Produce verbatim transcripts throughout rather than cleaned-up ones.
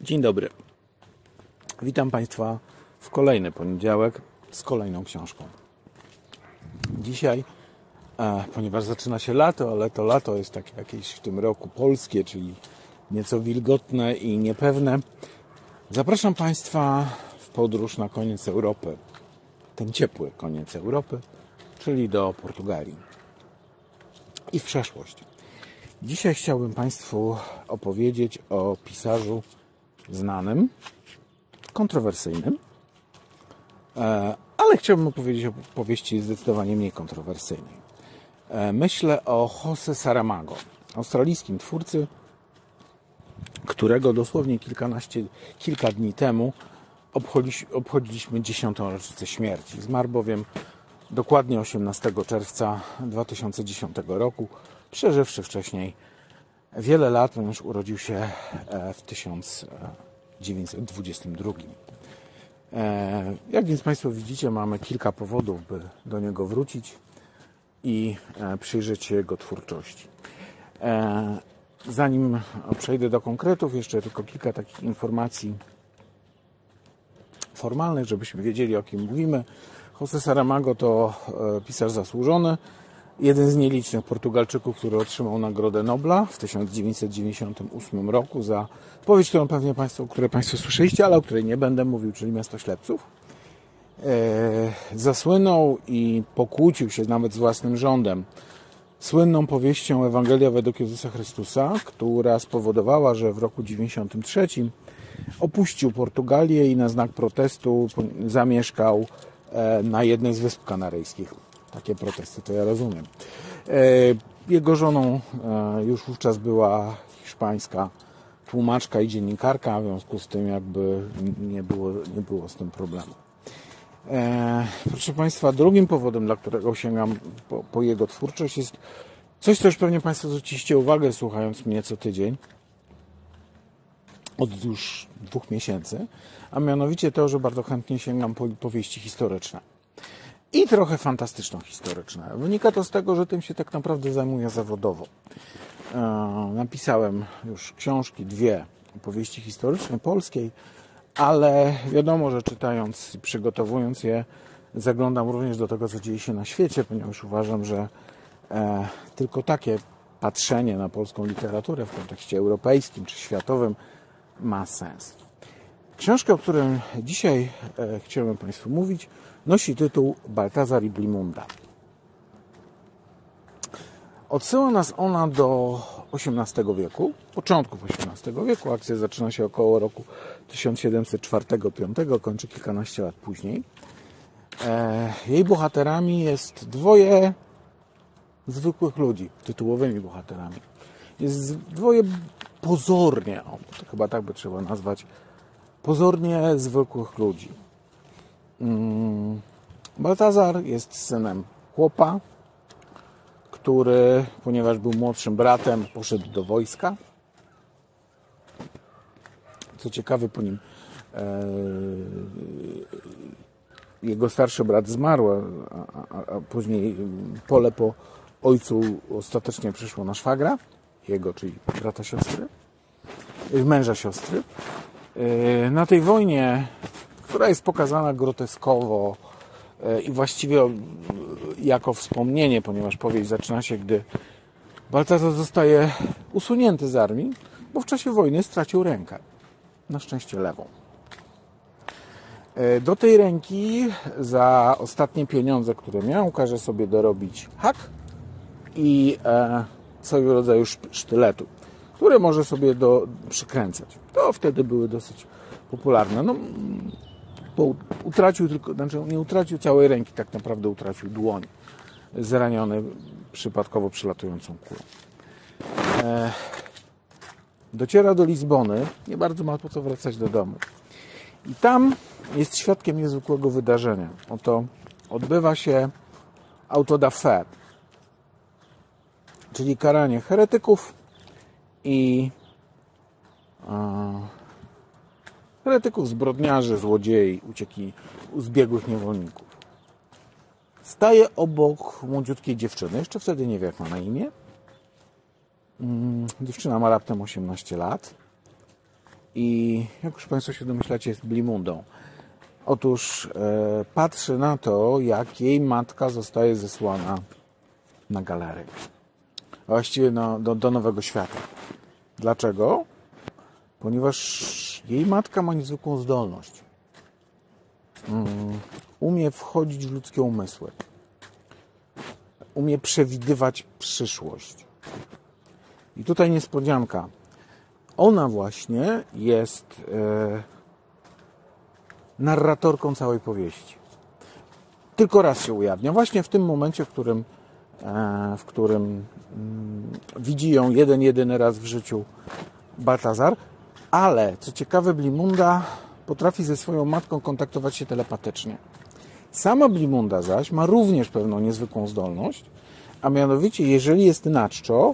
Dzień dobry. Witam Państwa w kolejny poniedziałek z kolejną książką. Dzisiaj, e, ponieważ zaczyna się lato, ale to lato jest takie jakieś w tym roku polskie, czyli nieco wilgotne i niepewne, zapraszam Państwa w podróż na koniec Europy. Ten ciepły koniec Europy, czyli do Portugalii i w przeszłość. Dzisiaj chciałbym Państwu opowiedzieć o pisarzu znanym, kontrowersyjnym, ale chciałbym opowiedzieć o powieści zdecydowanie mniej kontrowersyjnej. Myślę o José Saramago, australijskim twórcy, którego dosłownie kilkanaście, kilka dni temu obchodziliśmy dziesiątą rocznicę śmierci. Zmarł bowiem dokładnie osiemnastego czerwca dwa tysiące dziesiątego roku, przeżywszy wcześniej wiele lat, ponieważ urodził się w tysiąc dziewięćset dwudziestym drugim. Jak więc Państwo widzicie, mamy kilka powodów, by do niego wrócić i przyjrzeć się jego twórczości. Zanim przejdę do konkretów, jeszcze tylko kilka takich informacji formalnych, żebyśmy wiedzieli, o kim mówimy. José Saramago to pisarz zasłużony, jeden z nielicznych Portugalczyków, który otrzymał Nagrodę Nobla w tysiąc dziewięćset dziewięćdziesiątym ósmym roku za powieść, którą pewnie Państwo, które Państwo słyszeliście, ale o której nie będę mówił, czyli Miasto Ślepców. E, zasłynął i pokłócił się nawet z własnym rządem słynną powieścią Ewangelia według Jezusa Chrystusa, która spowodowała, że w roku dziewięćdziesiątym trzecim opuścił Portugalię i na znak protestu zamieszkał na jednej z Wysp Kanaryjskich. Takie protesty to ja rozumiem. Jego żoną już wówczas była hiszpańska tłumaczka i dziennikarka, w związku z tym jakby nie było, nie było z tym problemu. Proszę Państwa, drugim powodem, dla którego sięgam po, po jego twórczość, jest coś, co już pewnie Państwo zwróciliście uwagę, słuchając mnie co tydzień, od już dwóch miesięcy, a mianowicie to, że bardzo chętnie sięgam po powieści historyczne. I trochę fantastyczno-historyczne. Wynika to z tego, że tym się tak naprawdę zajmuję zawodowo. E, napisałem już książki, dwie opowieści historyczne polskiej, ale wiadomo, że czytając i przygotowując je, zaglądam również do tego, co dzieje się na świecie, ponieważ uważam, że e, tylko takie patrzenie na polską literaturę w kontekście europejskim czy światowym ma sens. Książka, o której dzisiaj e, chciałem Państwu mówić, nosi tytuł Baltazar i Blimunda. Odsyła nas ona do osiemnastego wieku, początków osiemnastego wieku. Akcja zaczyna się około roku tysiąc siedemset czwartego piątego, kończy kilkanaście lat później. E, jej bohaterami jest dwoje zwykłych ludzi, tytułowymi bohaterami. Jest dwoje pozornie, o, to chyba tak by trzeba nazwać, pozornie zwykłych ludzi. Baltazar jest synem chłopa, który, ponieważ był młodszym bratem, poszedł do wojska. Co ciekawe, po nim e, jego starszy brat zmarł, a, a, a później pole po ojcu ostatecznie przyszło na szwagra, jego, czyli brata siostry, męża siostry. E, na tej wojnie, która jest pokazana groteskowo i właściwie jako wspomnienie, ponieważ powieść zaczyna się, gdy Baltazar zostaje usunięty z armii, bo w czasie wojny stracił rękę. Na szczęście lewą. Do tej ręki za ostatnie pieniądze, które miał, każe sobie dorobić hak i e, swego rodzaju sztyletu, które może sobie do, przykręcać. To wtedy były dosyć popularne. No, bo utracił tylko, znaczy nie utracił całej ręki, tak naprawdę utracił dłoń, zraniony przypadkowo przylatującą kulą. E, dociera do Lizbony, nie bardzo ma po co wracać do domu. I tam jest świadkiem niezwykłego wydarzenia. Oto odbywa się auto da fé, czyli karanie heretyków i e, heretyków, zbrodniarzy, złodziei, ucieki zbiegłych niewolników. Staje obok młodziutkiej dziewczyny, jeszcze wtedy nie wie, jak ma na imię. Dziewczyna ma raptem osiemnaście lat. i jak już Państwo się domyślacie, jest Blimundą. Otóż e, patrzy na to, jak jej matka zostaje zesłana na galery. Właściwie no, do, do Nowego Świata. Dlaczego? Ponieważ jej matka ma niezwykłą zdolność. Um, umie wchodzić w ludzkie umysły. Umie przewidywać przyszłość. I tutaj niespodzianka. Ona właśnie jest e, narratorką całej powieści. Tylko raz się ujawnia. Właśnie w tym momencie, w którym, e, w którym mm, widzi ją jeden, jedyny raz w życiu Baltazar. Ale, co ciekawe, Blimunda potrafi ze swoją matką kontaktować się telepatycznie. Sama Blimunda zaś ma również pewną niezwykłą zdolność, a mianowicie, jeżeli jest naczczo,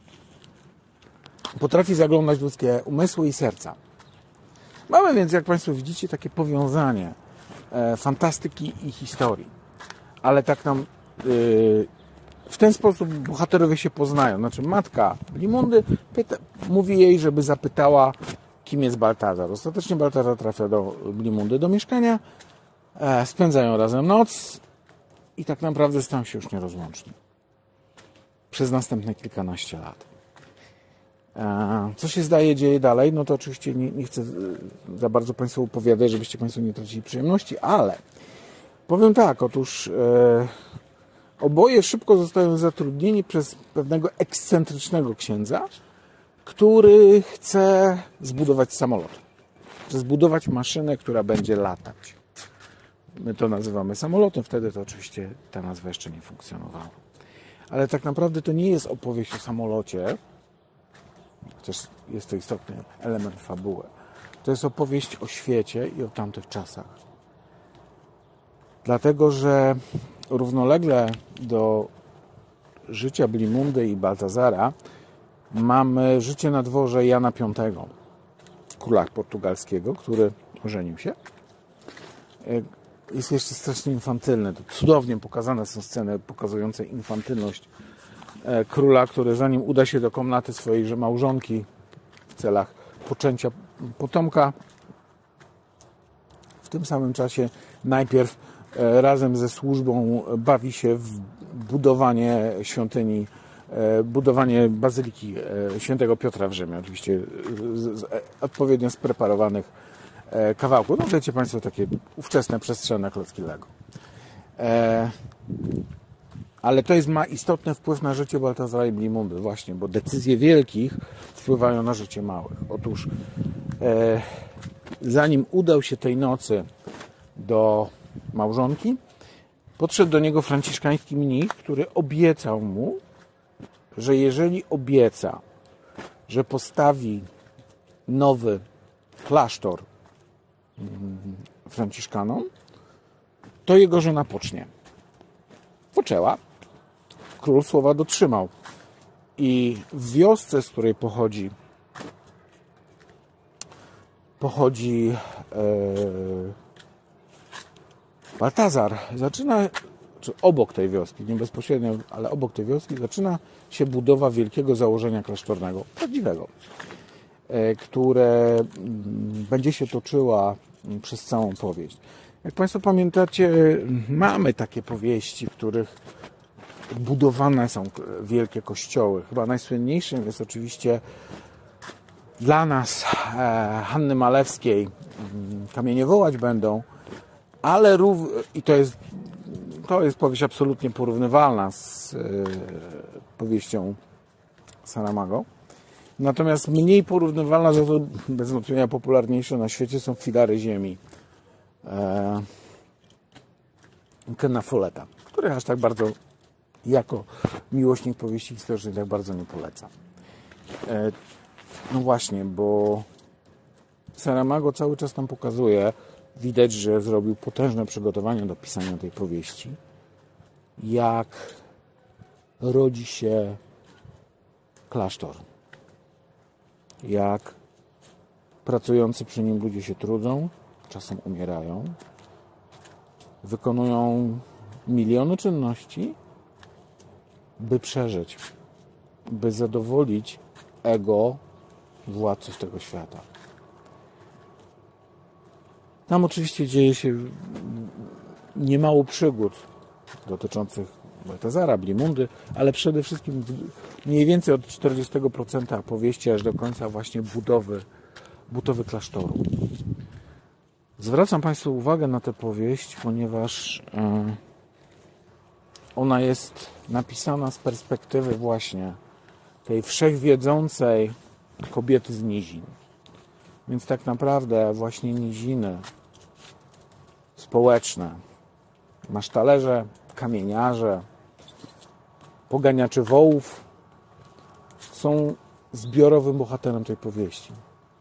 potrafi zaglądać w ludzkie umysły i serca. Mamy więc, jak Państwo widzicie, takie powiązanie e, fantastyki i historii. Ale tak nam e, w ten sposób bohaterowie się poznają. Znaczy matka Blimundy pyta, mówi jej, żeby zapytała, kim jest Baltazar. Ostatecznie Baltazar trafia do Blimundy, do mieszkania, e, spędzają razem noc i tak naprawdę stają się już nierozłączni. Przez następne kilkanaście lat. E, co się zdaje dzieje dalej? No to oczywiście nie, nie chcę za bardzo Państwu opowiadać, żebyście Państwo nie tracili przyjemności, ale powiem tak, otóż e, oboje szybko zostają zatrudnieni przez pewnego ekscentrycznego księdza, który chce zbudować samolot. Chce zbudować maszynę, która będzie latać. My to nazywamy samolotem, wtedy to oczywiście ta nazwa jeszcze nie funkcjonowała. Ale tak naprawdę to nie jest opowieść o samolocie, chociaż jest to istotny element fabuły. To jest opowieść o świecie i o tamtych czasach. Dlatego, że równolegle do życia Blimundy i Baltazara mamy życie na dworze Jana Piątego, króla portugalskiego, który ożenił się. Jest jeszcze strasznie infantylny. To cudownie pokazane są sceny pokazujące infantylność króla, który zanim uda się do komnaty swojej małżonki w celach poczęcia potomka, w tym samym czasie najpierw razem ze służbą bawi się w budowanie świątyni, budowanie bazyliki świętego Piotra w Rzymie, oczywiście z odpowiednio spreparowanych kawałków. No wiecie Państwo, takie ówczesne przestrzenne klocki Lego. Ale to jest, ma istotny wpływ na życie Baltazara i Blimundy właśnie, bo decyzje wielkich wpływają na życie małych. Otóż e, zanim udał się tej nocy do małżonki, podszedł do niego franciszkański mnich, który obiecał mu, że jeżeli obieca, że postawi nowy klasztor franciszkanom, to jego żona pocznie. Poczęła. Król słowa dotrzymał. I w wiosce, z której pochodzi pochodzi e, Baltazar, zaczyna, czy obok tej wioski, nie bezpośrednio, ale obok tej wioski zaczyna się budowa wielkiego założenia klasztornego, prawdziwego, e, które m, będzie się toczyła przez całą powieść. Jak Państwo pamiętacie, mamy takie powieści, w których budowane są wielkie kościoły. Chyba najsłynniejszym jest oczywiście dla nas e, Hanny Malewskiej Kamienie wołać będą, ale rów, i to jest, to jest powieść absolutnie porównywalna z e, powieścią Saramago. Natomiast mniej porównywalna, za to bez wątpienia popularniejsze na świecie są Filary ziemi e, Kena Folletta, który aż tak bardzo jako miłośnik powieści historycznej tak bardzo nie poleca. E, no właśnie, bo Saramago cały czas nam pokazuje, widać, że zrobił potężne przygotowania do pisania tej powieści, jak rodzi się klasztor, jak pracujący przy nim ludzie się trudzą, czasem umierają, wykonują miliony czynności, by przeżyć, by zadowolić ego władców tego świata. Tam oczywiście dzieje się niemało przygód dotyczących Baltazara, Blimundy, ale przede wszystkim mniej więcej od czterdzieści procent powieści aż do końca właśnie budowy, budowy klasztoru. Zwracam Państwu uwagę na tę powieść, ponieważ ona jest napisana z perspektywy właśnie tej wszechwiedzącej kobiety z nizin. Więc tak naprawdę właśnie niziny społeczne, masztalerze, kamieniarze, poganiacze wołów są zbiorowym bohaterem tej powieści.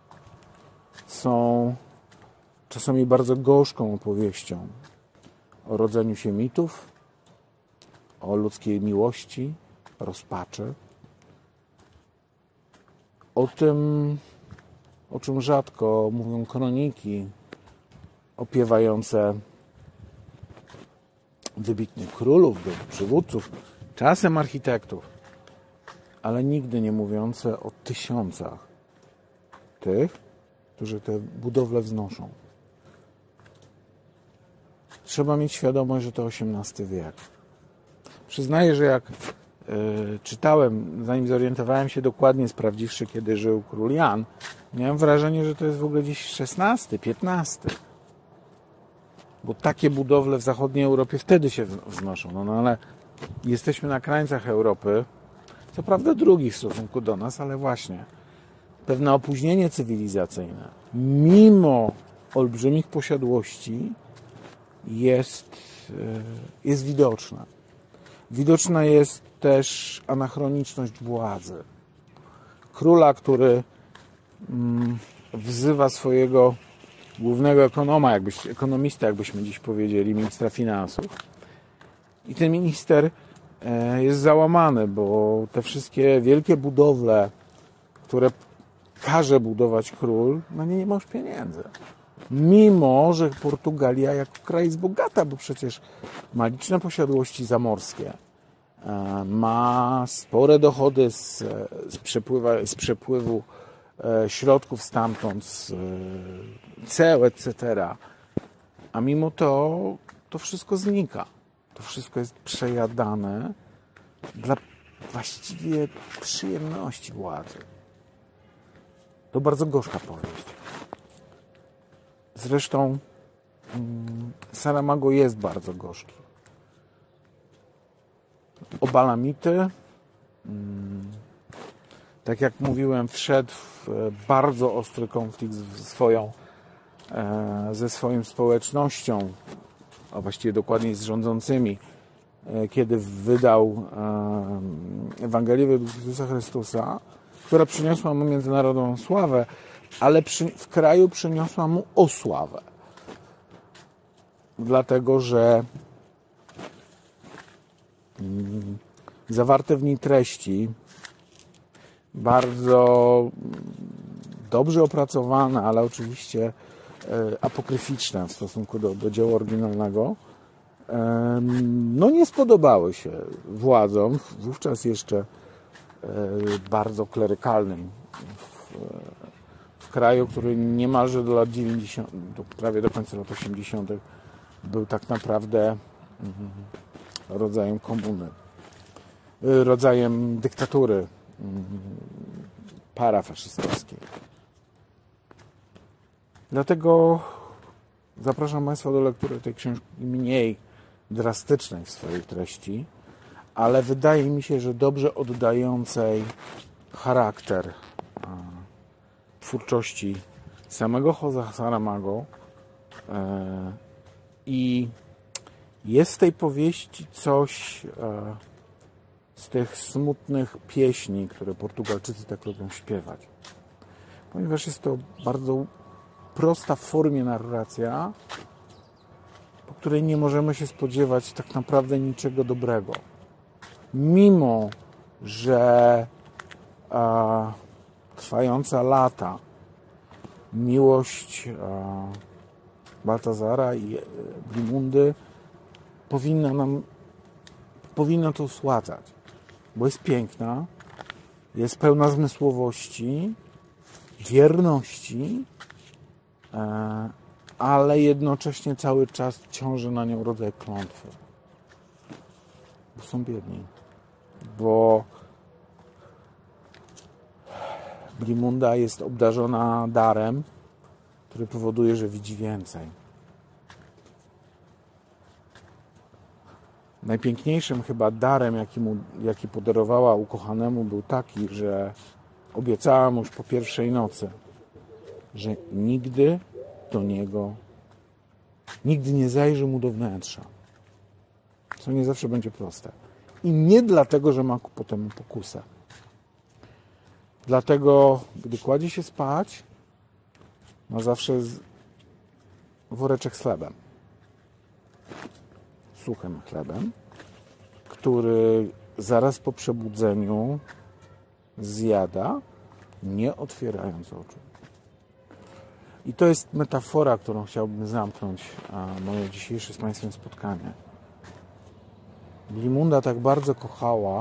Są czasami bardzo gorzką opowieścią o rodzeniu się mitów, o ludzkiej miłości, rozpaczy, o tym, o czym rzadko mówią kroniki opiewające wybitnych królów, przywódców, czasem architektów, ale nigdy nie mówiące o tysiącach tych, którzy te budowle wznoszą. Trzeba mieć świadomość, że to osiemnasty wiek. Przyznaję, że jak y, czytałem, zanim zorientowałem się dokładnie, sprawdziwszy, kiedy żył król Jan, miałem wrażenie, że to jest w ogóle gdzieś szesnasty, piętnasty. Bo takie budowle w zachodniej Europie wtedy się wznoszą. No, no ale jesteśmy na krańcach Europy, co prawda drugi w stosunku do nas, ale właśnie pewne opóźnienie cywilizacyjne, mimo olbrzymich posiadłości, jest, jest widoczne. Widoczna jest też anachroniczność władzy. Króla, który mm, wzywa swojego głównego ekonoma, jakbyś, ekonomista, jakbyśmy dziś powiedzieli, ministra finansów. I ten minister e, jest załamany, bo te wszystkie wielkie budowle, które każe budować król, na nie nie ma już pieniędzy. Mimo że Portugalia jako kraj jest bogata, bo przecież ma liczne posiadłości zamorskie, e, ma spore dochody z, z, przepływa, z przepływu e, środków stamtąd, z e, ceł, et cetera. A mimo to to wszystko znika. To wszystko jest przejadane dla właściwie przyjemności władzy. To bardzo gorzka powieść. Zresztą Saramago jest bardzo gorzki. Obala mity. Tak jak mówiłem, wszedł w bardzo ostry konflikt ze swoją, ze swoją społecznością, a właściwie dokładniej z rządzącymi, kiedy wydał Ewangelię według Jezusa Chrystusa, która przyniosła mu międzynarodową sławę, ale przy, w kraju przyniosła mu osławę. Dlatego, że mm, zawarte w niej treści, bardzo dobrze opracowane, ale oczywiście e, apokryficzne w stosunku do, do dzieła oryginalnego, e, no nie spodobały się władzom, wówczas jeszcze e, bardzo klerykalnym w, w kraju, który niemalże do lat dziewięćdziesiątych, prawie do końca lat osiemdziesiątych był tak naprawdę rodzajem komuny, rodzajem dyktatury parafaszystowskiej. Dlatego zapraszam Państwa do lektury tej książki mniej drastycznej w swojej treści, ale wydaje mi się, że dobrze oddającej charakter twórczości samego Jose'a Saramago, i jest w tej powieści coś z tych smutnych pieśni, które Portugalczycy tak lubią śpiewać. Ponieważ jest to bardzo prosta w formie narracja, po której nie możemy się spodziewać tak naprawdę niczego dobrego. Mimo że a, trwająca lata miłość a, Baltazara i Blimundy powinna nam powinna to osładzać, bo jest piękna, jest pełna zmysłowości, wierności, e, ale jednocześnie cały czas ciąży na nią rodzaj klątwy. Bo są biedni. Bo Glimunda jest obdarzona darem, który powoduje, że widzi więcej. Najpiękniejszym chyba darem, jaki, mu, jaki podarowała ukochanemu, był taki, że obiecała mu już po pierwszej nocy, że nigdy do niego, nigdy nie zajrzy mu do wnętrza. Co nie zawsze będzie proste. I nie dlatego, że ma ku temu pokusę. Dlatego, gdy kładzie się spać, ma zawsze woreczek z chlebem. Suchym chlebem, który zaraz po przebudzeniu zjada, nie otwierając oczu. I to jest metafora, którą chciałbym zamknąć moje dzisiejsze z Państwem spotkanie. Glimunda tak bardzo kochała,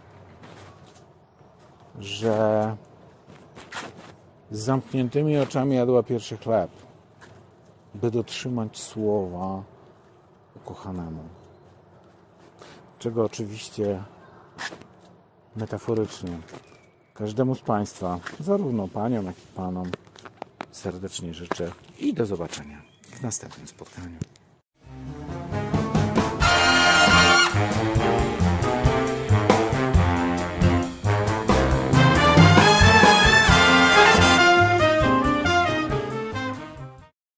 że z zamkniętymi oczami jadła pierwszy chleb, by dotrzymać słowa ukochanemu. Czego oczywiście metaforycznie każdemu z Państwa, zarówno Paniom, jak i Panom, serdecznie życzę i do zobaczenia w następnym spotkaniu.